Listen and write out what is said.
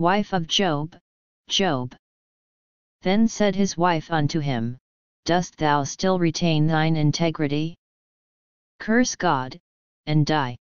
wife of Job, Job. Then said his wife unto him, Dost thou still retain thine integrity? Curse God, and die.